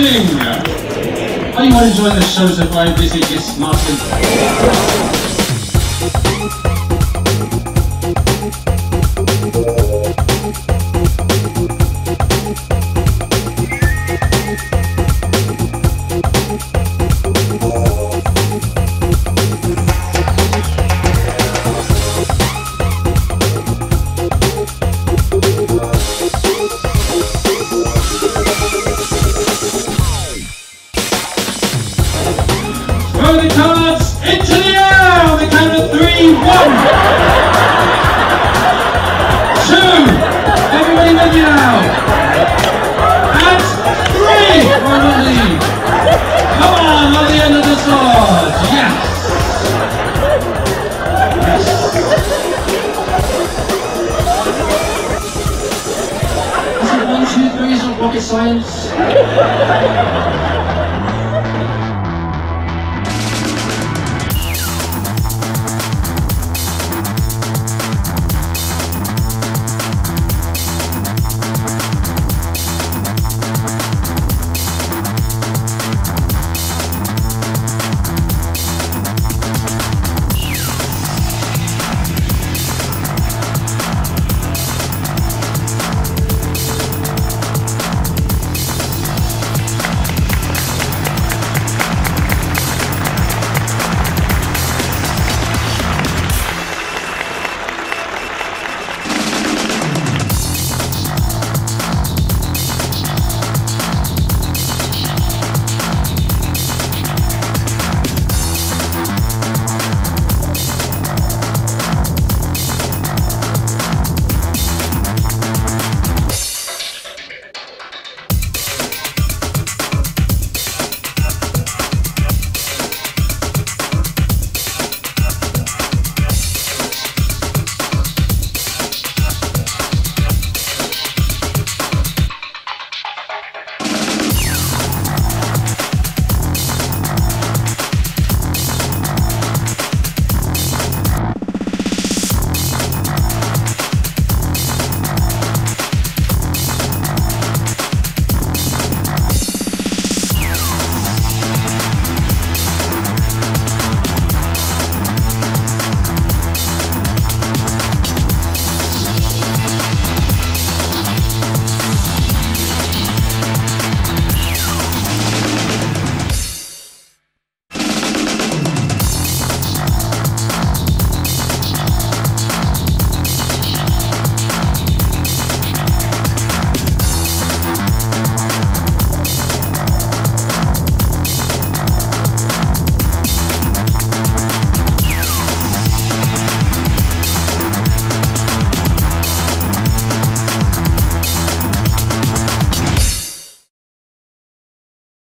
evening. Are you all enjoying the show so far? Busy, yes, Martin. Throw the cards into the air on the count of 3, 1, 2. Everybody ready now? And 3. Why not leave? Come on the end of the sword. Yes. Is it 1, 2, 3 is not rocket science?